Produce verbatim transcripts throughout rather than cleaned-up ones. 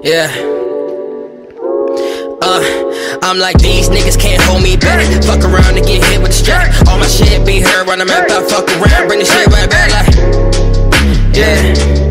Yeah. Uh, I'm like, these niggas can't hold me back. Fuck around and get hit with the strap. All my shit be heard when I'm out, I fuck around, bring the shit right back like. Yeah.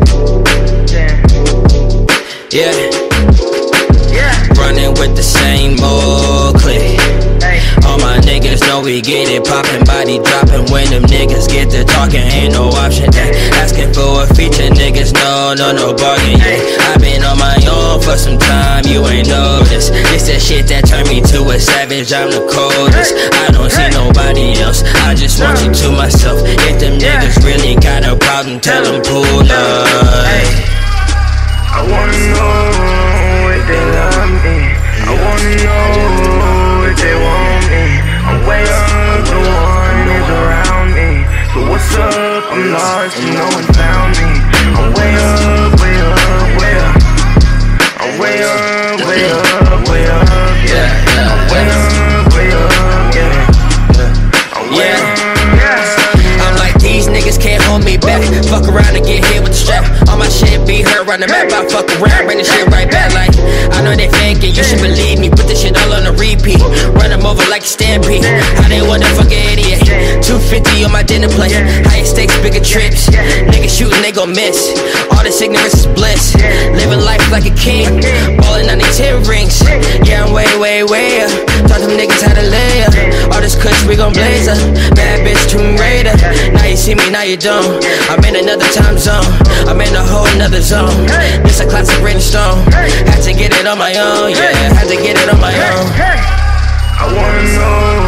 Yeah. Yeah. Running with the same old clique. All my niggas know we get it poppin', body droppin'. When them niggas get to talking, ain't no option. Ay, asking for a feature, niggas no, no, no bargain. Yeah, I been on my own for some time, you ain't noticed. This the shit that turned me to a savage, I'm the coldest. I don't see nobody else, I just want you to myself. If them niggas really got a problem, tell them pull up. I wanna know if they love me. I wanna know if they want me. I'm way up, no one is around me. So what's up? I'm lost and no one found me. I'm way up, way up, way up. I'm way up, way up, way up, yeah. I'm way up, way up, yeah. I'm way up, yeah. I'm like, these niggas can't hold me back. Fuck around and get hit with the strap. All my shit be heard run the map. I fuck around, bring the shit right back like. I know they faking, you should believe me. Put this shit all on a repeat. Run them over like a stampede. How they want a fucking idiot. two fifty on my dinner plate. Higher stakes, bigger trips. Niggas shooting, they gon' miss. All this ignorance is bliss. Living life like a king. Ballin' on these ten rings. Yeah, I'm way, way, way up. Taught them niggas how to lay up. All this kush, we gon' blaze up. Bad bitch, Tomb Raider. Now you see me, now you don't. I'm in another time zone. I'm in a whole nother zone. This a classic written stone. Had to get it on my own, yeah. Had to get it on my own. I wanna know